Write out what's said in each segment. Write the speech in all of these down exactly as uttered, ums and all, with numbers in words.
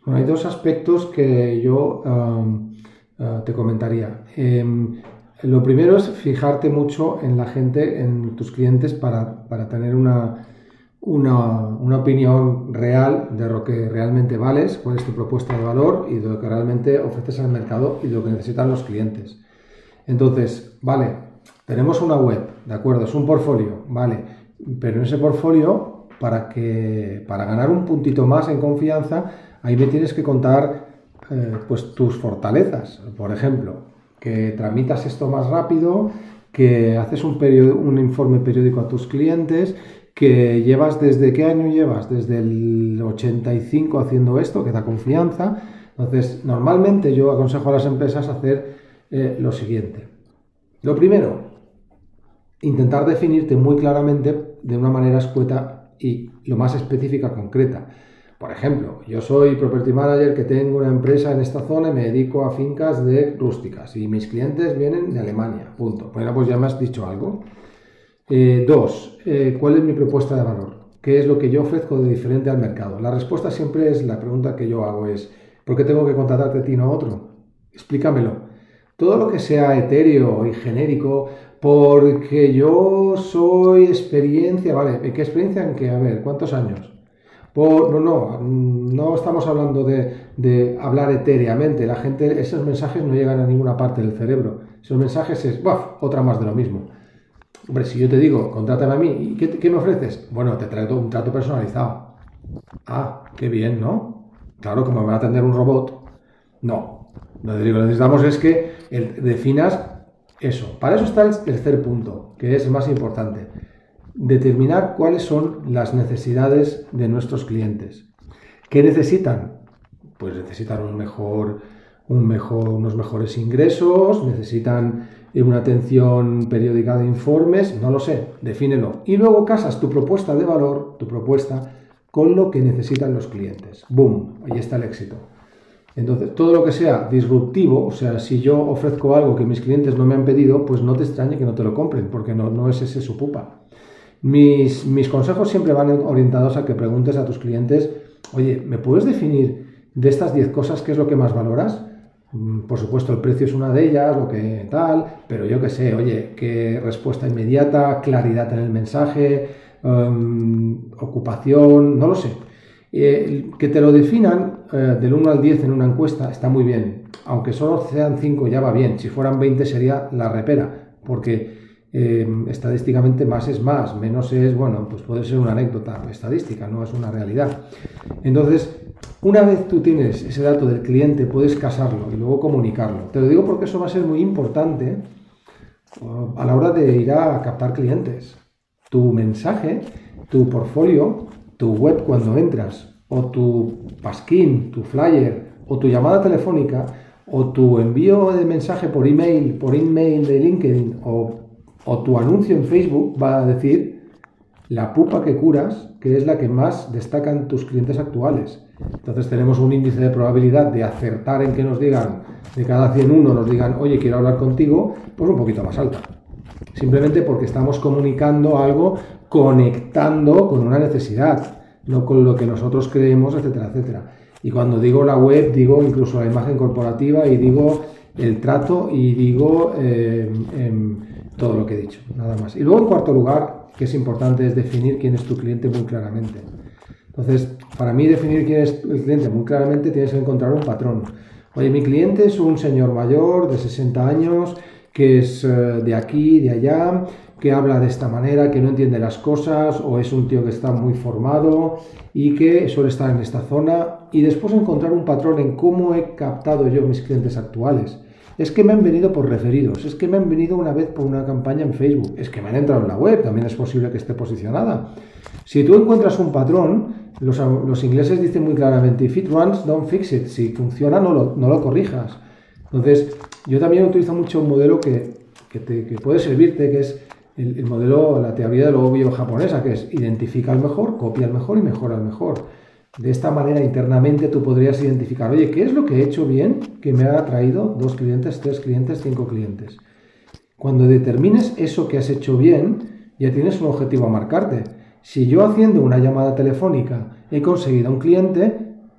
Bueno, hay dos aspectos que yo um, uh, te comentaría. Eh, lo primero es fijarte mucho en la gente, en tus clientes, para, para tener una, una, una opinión real de lo que realmente vales, cuál es tu propuesta de valor y de lo que realmente ofreces al mercado y de lo que necesitan los clientes. Entonces, vale, tenemos una web, ¿de acuerdo? Es un portfolio, vale, pero en ese portfolio, para que, para ganar un puntito más en confianza, ahí me tienes que contar eh, pues tus fortalezas. Por ejemplo, que tramitas esto más rápido, que haces un, periodo, un informe periódico a tus clientes, que llevas, ¿desde qué año llevas? Desde el ochenta y cinco haciendo esto, que da confianza. Entonces, normalmente yo aconsejo a las empresas hacer eh, lo siguiente. Lo primero, intentar definirte muy claramente de una manera escueta y lo más específica, concreta. Por ejemplo, yo soy property manager que tengo una empresa en esta zona y me dedico a fincas de rústicas y mis clientes vienen de Alemania, punto. Bueno, pues ya me has dicho algo. Eh, dos, eh, ¿cuál es mi propuesta de valor? ¿Qué es lo que yo ofrezco de diferente al mercado? La respuesta siempre es, la pregunta que yo hago es, ¿por qué tengo que contratarte a ti y no a otro? Explícamelo. Todo lo que sea etéreo y genérico, porque yo soy experiencia, ¿vale? ¿Qué experiencia en qué? A ver, ¿cuántos años? Por, no, no, no estamos hablando de, de hablar etéreamente. La gente, esos mensajes no llegan a ninguna parte del cerebro. Esos mensajes es, ¡buf!, otra más de lo mismo. Hombre, si yo te digo, contrátame a mí, ¿y qué, qué me ofreces? Bueno, te traigo un trato personalizado. Ah, qué bien, ¿no? Claro, como me va a atender un robot. No. Lo que necesitamos es que el, definas eso. Para eso está el tercer punto, que es el más importante. Determinar cuáles son las necesidades de nuestros clientes. ¿Qué necesitan? Pues necesitan un mejor, un mejor, unos mejores ingresos, necesitan una atención periódica de informes, no lo sé, defínelo. Y luego casas tu propuesta de valor, tu propuesta, con lo que necesitan los clientes. ¡Boom! Ahí está el éxito. Entonces, todo lo que sea disruptivo, o sea, si yo ofrezco algo que mis clientes no me han pedido, pues no te extrañe que no te lo compren, porque no, no es ese su pupa. Mis, mis consejos siempre van orientados a que preguntes a tus clientes, oye, ¿me puedes definir de estas diez cosas qué es lo que más valoras? Por supuesto, el precio es una de ellas, lo que tal, pero yo qué sé, oye, qué respuesta inmediata, claridad en el mensaje, um, ocupación, no lo sé. Eh, que te lo definan eh, del uno al diez en una encuesta está muy bien, aunque solo sean cinco ya va bien, si fueran veinte sería la repera, porque eh, estadísticamente más es más, menos es, bueno, pues puede ser una anécdota estadística, no es una realidad. Entonces, una vez tú tienes ese dato del cliente, puedes casarlo y luego comunicarlo. Te lo digo porque eso va a ser muy importante uh, a la hora de ir a captar clientes. Tu mensaje, tu portfolio, tu web cuando entras, o tu pasquín, tu flyer, o tu llamada telefónica, o tu envío de mensaje por email, por email de LinkedIn, o, o tu anuncio en Facebook va a decir la pupa que curas, que es la que más destacan tus clientes actuales. Entonces tenemos un índice de probabilidad de acertar en que nos digan, de cada cien uno nos digan, oye, quiero hablar contigo, pues un poquito más alta. Simplemente porque estamos comunicando algo, conectando con una necesidad, no con lo que nosotros creemos, etcétera, etcétera. Y cuando digo la web, digo incluso la imagen corporativa y digo el trato y digo eh, eh, todo lo que he dicho, nada más. Y luego, en cuarto lugar, que es importante, es definir quién es tu cliente muy claramente. Entonces, para mí definir quién es el cliente muy claramente tienes que encontrar un patrón. Oye, mi cliente es un señor mayor de sesenta años, que es uh, de aquí, de allá, que habla de esta manera, que no entiende las cosas, o es un tío que está muy formado y que suele estar en esta zona, y después encontrar un patrón en cómo he captado yo mis clientes actuales. Es que me han venido por referidos, es que me han venido una vez por una campaña en Facebook, es que me han entrado en la web, también es posible que esté posicionada. Si tú encuentras un patrón, los, los ingleses dicen muy claramente, if it runs, don't fix it. Si funciona, no lo, no lo corrijas. Entonces, yo también utilizo mucho un modelo que, que, te, que puede servirte, que es el, el modelo, la teoría de lo obvio japonesa, que es identifica al mejor, copia al mejor y mejora al mejor. De esta manera, internamente, tú podrías identificar, oye, ¿qué es lo que he hecho bien que me ha traído dos clientes, tres clientes, cinco clientes? Cuando determines eso que has hecho bien, ya tienes un objetivo a marcarte. Si yo haciendo una llamada telefónica he conseguido un cliente,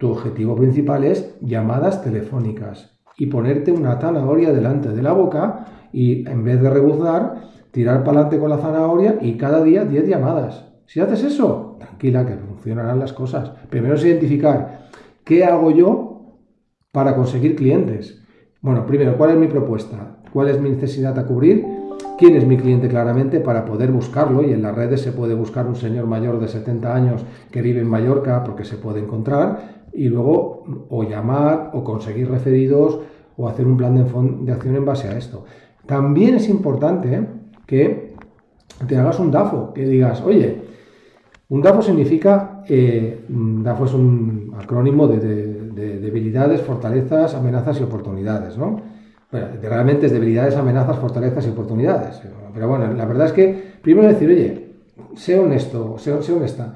tu objetivo principal es llamadas telefónicas y ponerte una zanahoria delante de la boca y en vez de rebuznar, tirar para adelante con la zanahoria y cada día diez llamadas. Si haces eso, tranquila que funcionarán las cosas. Primero es identificar qué hago yo para conseguir clientes. Bueno, primero, ¿cuál es mi propuesta? ¿Cuál es mi necesidad a cubrir? ¿Quién es mi cliente claramente para poder buscarlo? Y en las redes se puede buscar un señor mayor de setenta años que vive en Mallorca porque se puede encontrar y luego o llamar o conseguir referidos o hacer un plan de, de acción en base a esto. También es importante ¿eh? que te hagas un D A F O, que digas, oye, un D A F O significa, eh, D A F O es un acrónimo de, de, de debilidades, fortalezas, amenazas y oportunidades, ¿no? Bueno, realmente es debilidades, amenazas, fortalezas y oportunidades. Pero bueno, la verdad es que primero decir, oye, sé honesto, sé, sé honesta.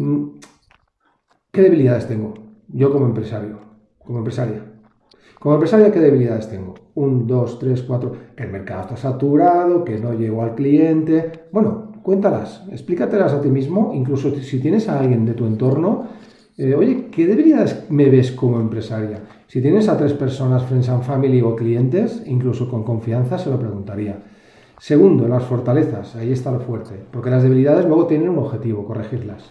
¿Qué debilidades tengo yo como empresario, como empresaria? Como empresaria, ¿qué debilidades tengo? Un, dos, tres, cuatro. Que el mercado está saturado, que no llego al cliente. Bueno, cuéntalas, explícatelas a ti mismo, incluso si tienes a alguien de tu entorno. Eh, oye, ¿qué debilidades me ves como empresaria? Si tienes a tres personas, friends and family o clientes, incluso con confianza, se lo preguntaría. Segundo, las fortalezas, ahí está lo fuerte, porque las debilidades luego tienen un objetivo, corregirlas.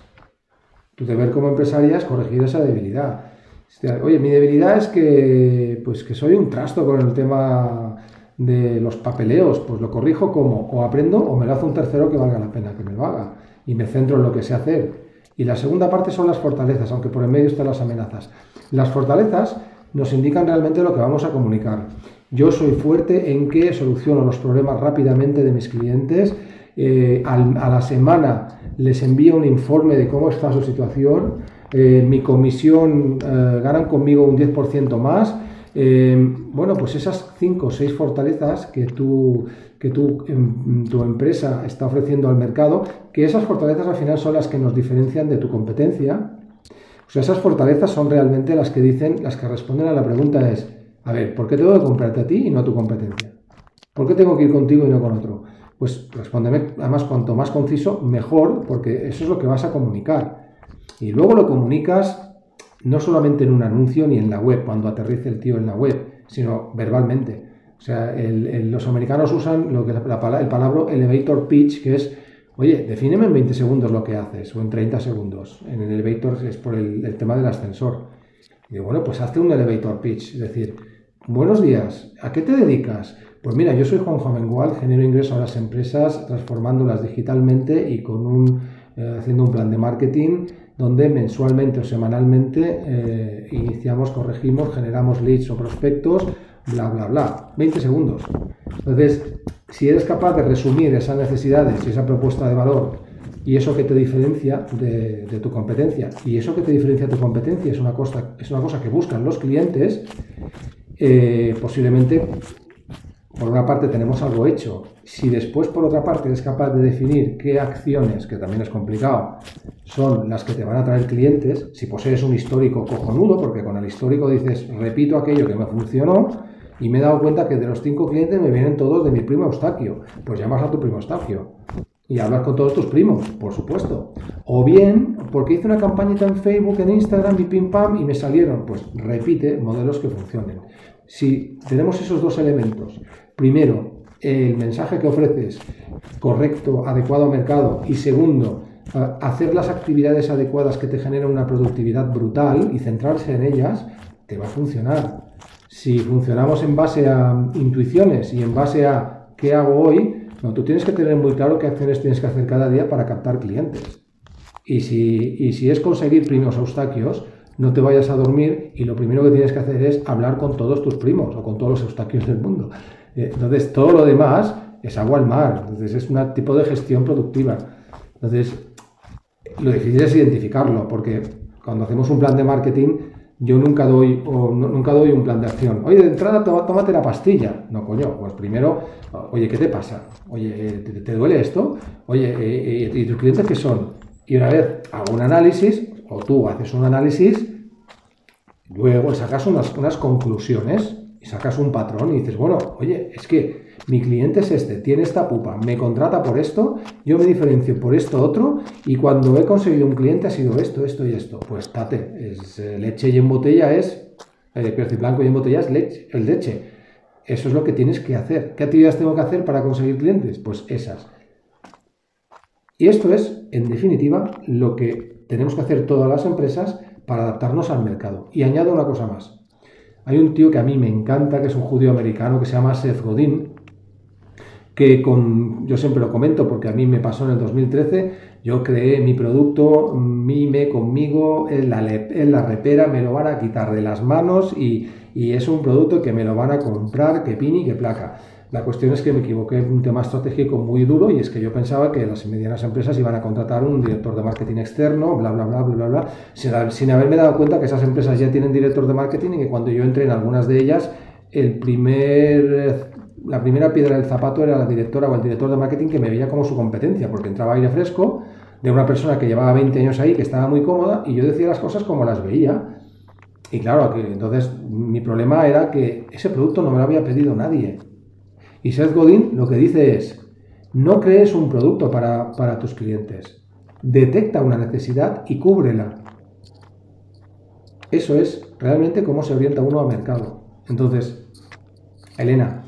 Tu deber como empresaria es corregir esa debilidad. Oye, mi debilidad es que, pues, que soy un trasto con el tema de los papeleos, pues lo corrijo como, o aprendo o me lo hace un tercero que valga la pena que me lo haga y me centro en lo que sé hacer. Y la segunda parte son las fortalezas, aunque por en medio están las amenazas. Las fortalezas nos indican realmente lo que vamos a comunicar. Yo soy fuerte en que soluciono los problemas rápidamente de mis clientes. Eh, al, a la semana les envío un informe de cómo está su situación. Eh, mi comisión eh, ganan conmigo un diez por ciento más. Eh, bueno, pues esas cinco o seis fortalezas que tú, que tú, en, tu empresa está ofreciendo al mercado, que esas fortalezas al final son las que nos diferencian de tu competencia. O sea, esas fortalezas son realmente las que dicen, las que responden a la pregunta es, a ver, ¿por qué tengo que comprarte a ti y no a tu competencia? ¿Por qué tengo que ir contigo y no con otro? Pues respóndeme, además, cuanto más conciso, mejor, porque eso es lo que vas a comunicar. Y luego lo comunicas no solamente en un anuncio ni en la web, cuando aterrice el tío en la web, sino verbalmente. O sea, el, el, los americanos usan lo que la, la, el palabra elevator pitch, que es, oye, defíneme en veinte segundos lo que haces, o en treinta segundos. En el elevator es por el, el tema del ascensor. Y digo, bueno, pues hazte un elevator pitch, es decir, buenos días, ¿a qué te dedicas? Pues mira, yo soy Juanjo Amengual, genero ingreso a las empresas, transformándolas digitalmente y con un, eh, haciendo un plan de marketing donde mensualmente o semanalmente eh, iniciamos, corregimos, generamos leads o prospectos, bla, bla, bla. veinte segundos. Entonces, si eres capaz de resumir esas necesidades y esa propuesta de valor y eso que te diferencia de, de tu competencia, y eso que te diferencia de tu competencia es una cosa, es una cosa que buscan los clientes, eh, posiblemente, por una parte, tenemos algo hecho. Si después, por otra parte, eres capaz de definir qué acciones, que también es complicado, son las que te van a traer clientes, si posees un histórico cojonudo, porque con el histórico dices, repito aquello que me funcionó, y me he dado cuenta que de los cinco clientes me vienen todos de mi primo Eustaquio, pues llamas a tu primo Eustaquio y hablas con todos tus primos, por supuesto. O bien, porque hice una campañita en Facebook, en Instagram y pim pam y me salieron, pues repite modelos que funcionen. Si tenemos esos dos elementos, primero, el mensaje que ofreces correcto, adecuado al mercado, y segundo, hacer las actividades adecuadas que te generan una productividad brutal y centrarse en ellas, te va a funcionar. Si funcionamos en base a intuiciones y en base a ¿qué hago hoy? No, tú tienes que tener muy claro qué acciones tienes que hacer cada día para captar clientes. Y si, y si es conseguir primos eustaquios, no te vayas a dormir y lo primero que tienes que hacer es hablar con todos tus primos o con todos los eustaquios del mundo. Entonces, todo lo demás es agua al mar. Entonces, es un tipo de gestión productiva. Entonces, lo difícil es identificarlo, porque cuando hacemos un plan de marketing, yo nunca doy, o no, nunca doy un plan de acción. Oye, de entrada, tó, tómate la pastilla. No, coño, pues primero, oye, ¿qué te pasa? Oye, ¿te, te duele esto? Oye, eh, ¿y tus clientes qué son? Y una vez hago un análisis, o tú haces un análisis, luego sacas unas, unas conclusiones y sacas un patrón y dices, bueno, oye, es que mi cliente es este, tiene esta pupa, me contrata por esto, yo me diferencio por esto otro, y cuando he conseguido un cliente ha sido esto, esto y esto. Pues tate, es, eh, leche y en botella es, eh, Pierce Blanco y en botella es leche, el leche. Eso es lo que tienes que hacer. ¿Qué actividades tengo que hacer para conseguir clientes? Pues esas. Y esto es, en definitiva, lo que tenemos que hacer todas las empresas para adaptarnos al mercado. Y añado una cosa más. Hay un tío que a mí me encanta, que es un judío americano, que se llama Seth Godin, que con, yo siempre lo comento porque a mí me pasó en el dos mil trece, yo creé mi producto, mime conmigo, en la, en la repera, me lo van a quitar de las manos y, y es un producto que me lo van a comprar, que pini, que placa. La cuestión es que me equivoqué en un tema estratégico muy duro y es que yo pensaba que las medianas empresas iban a contratar un director de marketing externo, bla, bla, bla, bla, bla, bla, sin, sin haberme dado cuenta que esas empresas ya tienen director de marketing y que cuando yo entré en algunas de ellas, el primer, la primera piedra del zapato era la directora o el director de marketing que me veía como su competencia, porque entraba aire fresco de una persona que llevaba veinte años ahí, que estaba muy cómoda y yo decía las cosas como las veía. Y claro, que entonces mi problema era que ese producto no me lo había pedido nadie. Y Seth Godin lo que dice es, no crees un producto para, para tus clientes, detecta una necesidad y cúbrela. Eso es realmente cómo se orienta uno al mercado. Entonces, Elena,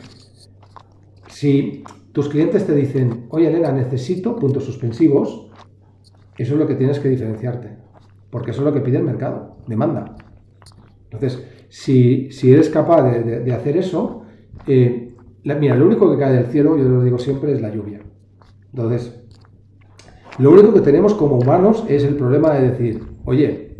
si tus clientes te dicen, oye Elena, necesito puntos suspensivos, eso es lo que tienes que diferenciarte, porque eso es lo que pide el mercado, demanda. Entonces, si, si eres capaz de, de, de hacer eso, eh, La, mira, lo único que cae del cielo, yo lo digo siempre, es la lluvia. Entonces, lo único que tenemos como humanos es el problema de decir, oye,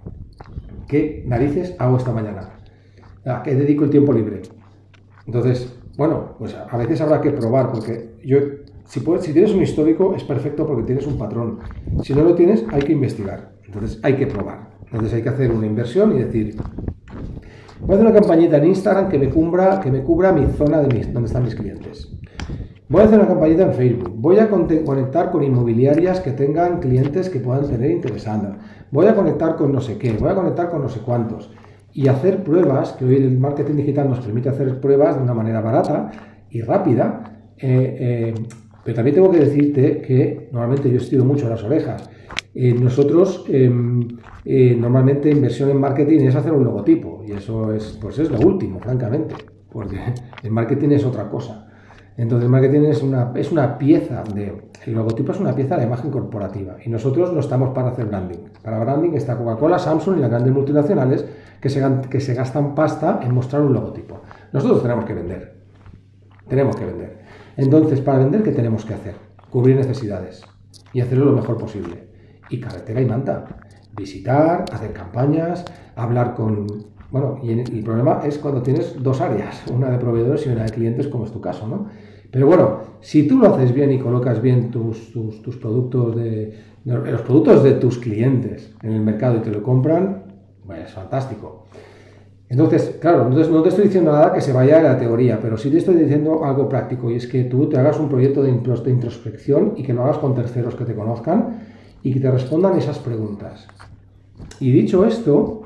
¿qué narices hago esta mañana? ¿A qué dedico el tiempo libre? Entonces, bueno, pues a veces habrá que probar, porque yo, si, puedes, si tienes un histórico es perfecto porque tienes un patrón. Si no lo tienes, hay que investigar. Entonces, hay que probar. Entonces, hay que hacer una inversión y decir... Voy a hacer una campañita en Instagram que me cubra, que me cubra mi zona de mis, donde están mis clientes. Voy a hacer una campañita en Facebook. Voy a conectar con inmobiliarias que tengan clientes que puedan tener interesando. Voy a conectar con no sé qué. Voy a conectar con no sé cuántos. Y hacer pruebas, que hoy el marketing digital nos permite hacer pruebas de una manera barata y rápida. Eh, eh, pero también tengo que decirte que normalmente yo estiro mucho las orejas. Eh, nosotros eh, eh, normalmente inversión en marketing es hacer un logotipo y eso es, pues es lo último, francamente, porque el marketing es otra cosa. Entonces el marketing es una, es una pieza de, el logotipo es una pieza de la imagen corporativa y nosotros no estamos para hacer branding. Para branding está Coca-Cola, Samsung y las grandes multinacionales que se, que se gastan pasta en mostrar un logotipo. Nosotros tenemos que vender, tenemos que vender. Entonces para vender, ¿qué tenemos que hacer? Cubrir necesidades y hacerlo lo mejor posible. Y carretera y manta, visitar, hacer campañas, hablar con... Bueno, y el problema es cuando tienes dos áreas, una de proveedores y una de clientes, como es tu caso, ¿no? Pero bueno, si tú lo haces bien y colocas bien tus, tus, tus productos, de los productos de tus clientes en el mercado y te lo compran, pues es fantástico. Entonces, claro, entonces no te estoy diciendo nada que se vaya a la teoría, pero sí te estoy diciendo algo práctico y es que tú te hagas un proyecto de introspección y que lo hagas con terceros que te conozcan y que te respondan esas preguntas. Y dicho esto,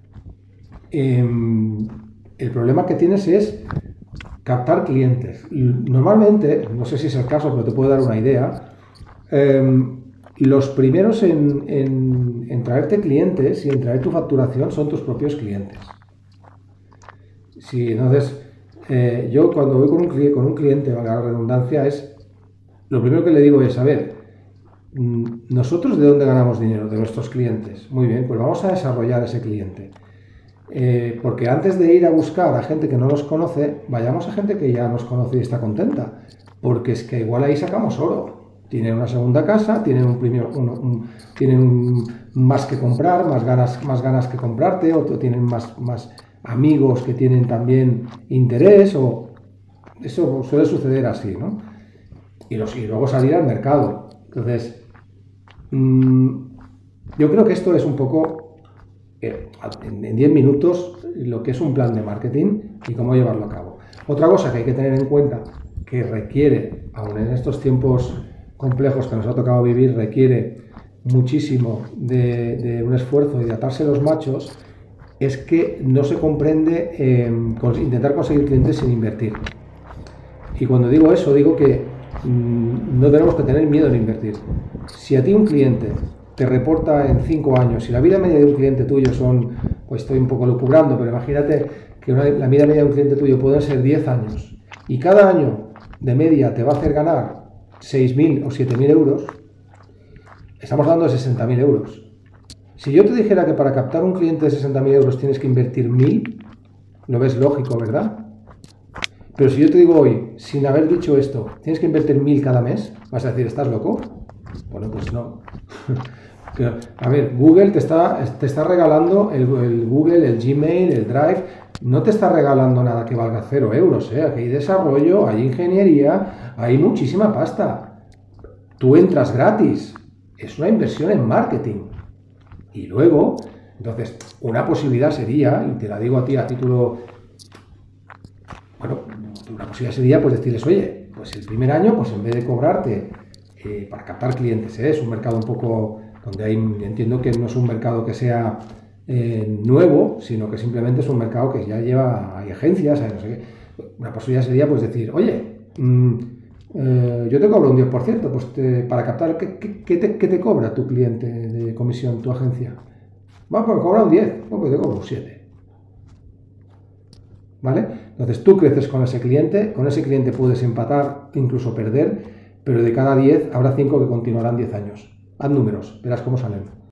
eh, el problema que tienes es captar clientes. Normalmente, no sé si es el caso, pero te puedo dar una idea, eh, los primeros en, en, en traerte clientes y en traer tu facturación son tus propios clientes. Sí, entonces, eh, yo cuando voy con un, con un cliente, valga la redundancia, es lo primero que le digo es, a ver, ¿nosotros de dónde ganamos dinero? De nuestros clientes. Muy bien, pues vamos a desarrollar ese cliente. Eh, porque antes de ir a buscar a gente que no nos conoce, vayamos a gente que ya nos conoce y está contenta. Porque es que igual ahí sacamos oro. Tienen una segunda casa, tienen un premio, un, un, tienen un, más que comprar, más ganas, más ganas que comprarte, o tienen más, más amigos que tienen también interés, o eso suele suceder así, ¿no? Y, los, y luego salir al mercado. Entonces, yo creo que esto es un poco, eh, en diez minutos, lo que es un plan de marketing y cómo llevarlo a cabo. Otra cosa que hay que tener en cuenta, que requiere, aun en estos tiempos complejos que nos ha tocado vivir, requiere muchísimo de, de un esfuerzo y de atarse los machos, es que no se comprende eh, intentar conseguir clientes sin invertir. Y cuando digo eso, digo que mmm, no tenemos que tener miedo en invertir. Si a ti un cliente te reporta en cinco años, si la vida media de un cliente tuyo son, pues estoy un poco lucubrando, pero imagínate que una, la vida media de un cliente tuyo puede ser diez años, y cada año de media te va a hacer ganar seis mil o siete mil euros, estamos hablando de sesenta mil euros. Si yo te dijera que para captar un cliente de sesenta mil euros tienes que invertir mil, lo ves lógico, ¿verdad? Pero si yo te digo hoy, sin haber dicho esto, tienes que invertir mil cada mes, vas a decir, ¿estás loco? Bueno, pues no. A ver, Google te está, te está regalando el, el Google, el Gmail, el Drive, no te está regalando nada que valga cero euros, ¿eh? Aquí hay desarrollo, hay ingeniería, hay muchísima pasta. Tú entras gratis, es una inversión en marketing. Y luego, entonces, una posibilidad sería, y te la digo a ti a título, bueno, una posibilidad sería pues decirles, oye, pues el primer año, pues en vez de cobrarte eh, para captar clientes, ¿eh? Es un mercado un poco donde hay, entiendo que no es un mercado que sea eh, nuevo, sino que simplemente es un mercado que ya lleva, hay agencias, hay no sé qué. Una posibilidad sería pues decir, oye, mmm, eh, yo te cobro un diez por ciento, pues te, para captar, ¿qué, qué, qué, te, ¿qué te cobra tu cliente de comisión, tu agencia? Bueno, pues me cobra un diez, bueno, pues te cobro un siete. ¿Vale? Entonces tú creces con ese cliente, con ese cliente puedes empatar, incluso perder, pero de cada diez habrá cinco que continuarán diez años. Haz números, verás cómo salen.